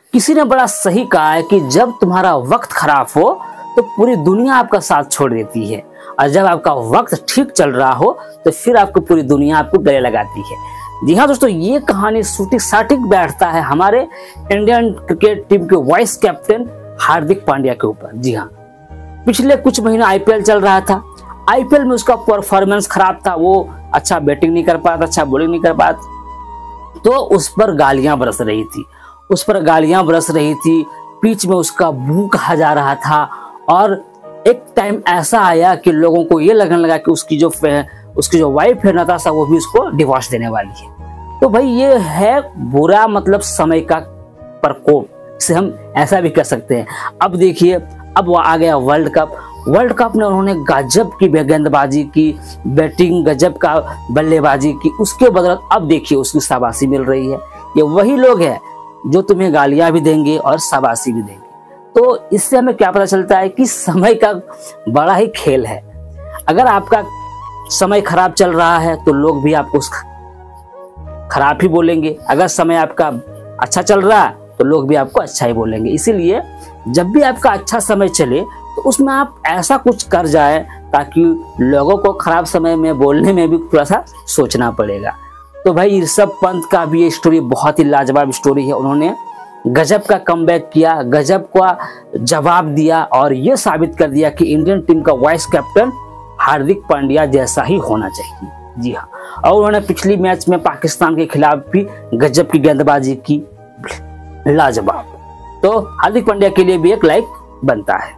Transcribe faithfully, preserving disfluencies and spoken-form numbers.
किसी ने बड़ा सही कहा है कि जब तुम्हारा वक्त खराब हो तो पूरी दुनिया आपका साथ छोड़ देती है, और जब आपका वक्त ठीक चल रहा हो तो फिर आपको पूरी दुनिया आपको गले लगाती है। जी हाँ दोस्तों, ये कहानी सूटी साटिक बैठता है हमारे इंडियन क्रिकेट टीम के वाइस कैप्टन हार्दिक पांड्या के ऊपर। जी हाँ, पिछले कुछ महीने आईपीएल चल रहा था। आईपीएल में उसका परफॉर्मेंस खराब था, वो अच्छा बैटिंग नहीं कर पाता, अच्छा बॉलिंग नहीं कर पाता, तो उस पर गालियां बरस रही थी उस पर गालियां बरस रही थी पिच में उसका बू कहा जा रहा था। और एक टाइम ऐसा आया कि लोगों को ये लगने लगा कि उसकी जो उसकी जो वाइफ है नताशा, वो भी उसको डिवोर्स देने वाली है। तो भाई ये है बुरा मतलब समय का प्रकोप, इसे हम ऐसा भी कर सकते हैं। अब देखिए, अब वो आ गया वर्ल्ड कप। वर्ल्ड कप में उन्होंने गजब की गेंदबाजी की, बैटिंग गजब का बल्लेबाजी की, उसके बदौलत अब देखिए उसकी शाबाशी मिल रही है। ये वही लोग हैं जो तुम्हें गालियां भी देंगे और शाबाशी भी देंगे। तो इससे हमें क्या पता चलता है कि समय का बड़ा ही खेल है। अगर आपका समय खराब चल रहा है तो लोग भी आपको खराब ही बोलेंगे, अगर समय आपका अच्छा चल रहा है तो लोग भी आपको अच्छा ही बोलेंगे। इसीलिए जब भी आपका अच्छा समय चले तो उसमें आप ऐसा कुछ कर जाए ताकि लोगों को खराब समय में बोलने में भी थोड़ा सा सोचना पड़ेगा। तो भाई ऋषभ पंत का भी ये स्टोरी बहुत ही लाजवाब स्टोरी है। उन्होंने गजब का कमबैक किया, गजब का जवाब दिया और ये साबित कर दिया कि इंडियन टीम का वाइस कैप्टन हार्दिक पांड्या जैसा ही होना चाहिए। जी हाँ, और उन्होंने पिछली मैच में पाकिस्तान के खिलाफ भी गजब की गेंदबाजी की, लाजवाब। तो हार्दिक पांड्या के लिए भी एक लाइक बनता है।